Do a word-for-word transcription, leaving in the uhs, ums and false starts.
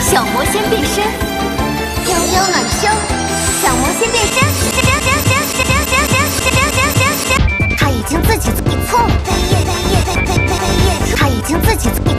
小魔仙变身，飘飘暖秋，小魔仙变身，他已经自己自己错了，他已经自己自己。